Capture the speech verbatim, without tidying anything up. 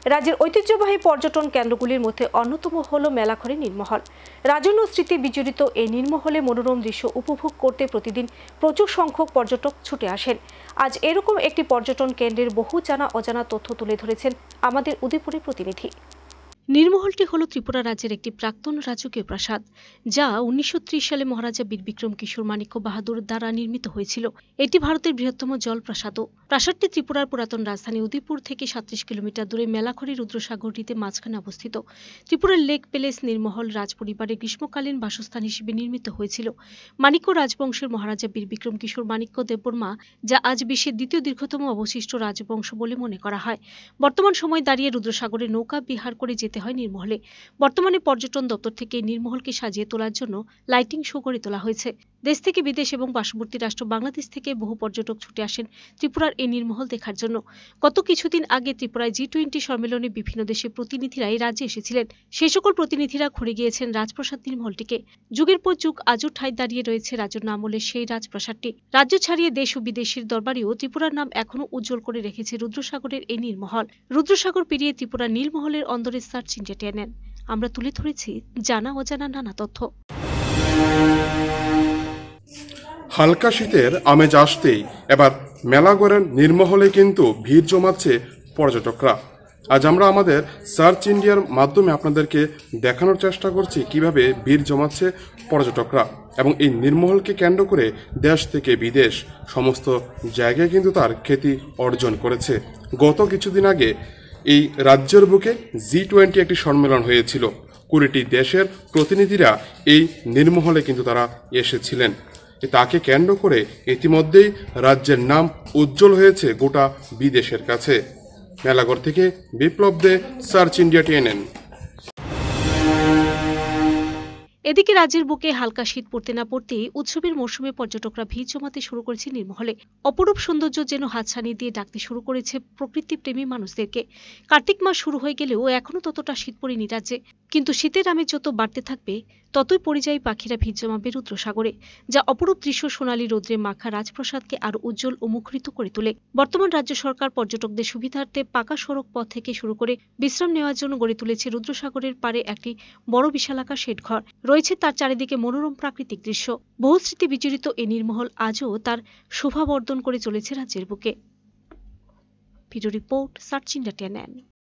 রাজ্যের ঐতিহ্যবাহী পর্যটন কেন্দ্রগুলির মধ্যে অন্যতম হল মেলাঘরের নীরমহল। রাজন্য স্মৃতি বিজড়িত এই নীরমহলে মনোরম দৃশ্য উপভোগ করতে প্রতিদিন প্রচুর সংখ্যক পর্যটক ছুটে আসেন। আজ এরকম একটি পর্যটন কেন্দ্রের বহু জানা অজানা তথ্য তুলে ধরেছেন আমাদের উদয়পুরের প্রতিনিধি। নীরমহলটি হল ত্রিপুরা রাজ্যের একটি প্রাক্তন রাজকীয় প্রাসাদ, যা উনিশশো ত্রিশ সালে মহারাজা বীর বিক্রম কিশোর মাণিক্য বাহাদুর দ্বারা নির্মিত হয়েছিল। এটি ভারতের বৃহত্তম জল প্রাসাদও। প্রাসাদটি ত্রিপুরার পুরাতন রাজধানী উদয়পুর থেকে সাত্রিশ কিলোমিটার দূরে মেলাঘরে রুদ্রসাগরটিতে মাঝখানে অবস্থিত। ত্রিপুরার লেক প্যালেস নীরমহল রাজ পরিবারের গ্রীষ্মকালীন বাসস্থান হিসেবে নির্মিত হয়েছিল মাণিক্য রাজবংশের মহারাজা বীর বিক্রম কিশোর মাণিক্য দেববর্মা, যা আজ বিশ্বের দ্বিতীয় দীর্ঘতম অবশিষ্ট রাজবংশ বলে মনে করা হয়। বর্তমান সময় দাঁড়িয়ে রুদ্রসাগরে নৌকা বিহার করে যেতে হয় নীরমহলে। বর্তমানে পর্যটন দপ্তর থেকে নীরমহলকে সাজিয়ে তোলার জন্য লাইটিং শো করে তোলা হয়েছে। দেশ থেকে বিদেশ এবং পার্শ্ববর্তী রাষ্ট্র বাংলাদেশ থেকে বহু পর্যটক ছুটে আসেন ত্রিপুরার এই নীরমহল দেখার জন্য। গত কিছুদিন আগে ত্রিপুরায় জি টোয়েন্টি সম্মেলনে বিভিন্ন দেশের প্রতিনিধিরা এই রাজ্যে এসেছিলেন। সেই সকল প্রতিনিধিরা ঘুরে গিয়েছেন রাজপ্রাসাদ নীরমহলটিকে। যুগের পর যুগ আজও ঠাঁই দাঁড়িয়ে রয়েছে রাজন্য আমলের সেই রাজপ্রাসাদটি। রাজ্য ছাড়িয়ে দেশ ও বিদেশের দরবারেও ত্রিপুরার নাম এখনো উজ্জ্বল করে রেখেছে রুদ্রসাগরের এই নীরমহল। রুদ্রসাগর পেরিয়ে ত্রিপুরা নীলমহলের অন্দরে সার্চ ইন্ডিয়া নেন। আমরা তুলে ধরেছি জানা অজানা নানা তথ্য। হালকা শীতের আমেজ আসতেই এবার মেলাঘরের নীরমহলে কিন্তু ভিড় জমাচ্ছে পর্যটকরা। আজ আমরা আমাদের সার্চ ইন্ডিয়ার মাধ্যমে আপনাদেরকে দেখানোর চেষ্টা করছি কিভাবে ভিড় জমাচ্ছে পর্যটকরা, এবং এই নীরমহলকে কেন্দ্র করে দেশ থেকে বিদেশ সমস্ত জায়গায় কিন্তু তার খ্যাতি অর্জন করেছে। গত কিছুদিন আগে এই রাজ্যের বুকে জি টোয়েন্টি একটি সম্মেলন হয়েছিল। কুড়িটি দেশের প্রতিনিধিরা এই নীরমহলে কিন্তু তারা এসেছিলেন। তাকে কেন্দ্র করে ইতিমধ্যেই রাজ্যের নাম উজ্জ্বল হয়েছে গোটা বিদেশের কাছে। মেলাঘর থেকে Biplab Dey, search India TNN. এদিকে রাজ্যের বুকে হালকা শীত পড়তে না পড়তেই উৎসবের মৌসুমে পর্যটকরা ভিড় জমাতে শুরু করেছে নীরমহলে। অপরূপ সৌন্দর্য যেন হাতছানি দিয়ে ডাকতে শুরু করেছে প্রকৃতিপ্রেমী মানুষদেরকে। কার্তিক মাস শুরু হয়ে গেলেও এখনো ততটা শীত পড়েনি রাজ্যে, কিন্তু শীতের আমেজ যত বাড়তে থাকবে ততই পরিযায়ী পাখিরা ভিড় জমাবে রুদ্রসাগরে, যা অপরূপ দৃশ্য সোনালী রৌদ্রে মাখা রাজপ্রাসাদকে আরো উজ্জ্বল ও মুখরিত করে তোলে। বর্তমান রাজ্য সরকার পর্যটকদের সুবিধার্থে পাকা সড়ক পথ থেকে শুরু করে বিশ্রাম নেওয়ার জন্য গড়ে তুলেছে রুদ্রসাগরের পারে একটি বড় বিশালাকার শেড ঘর। রয়েছে তার চারিদিকে মনোরম প্রাকৃতিক দৃশ্য। বহু স্মৃতি বিজড়িত এই নীরমহল আজও তার শোভা বর্ধন করে চলেছে রাজ্যের বুকে। Video report, search India TNN.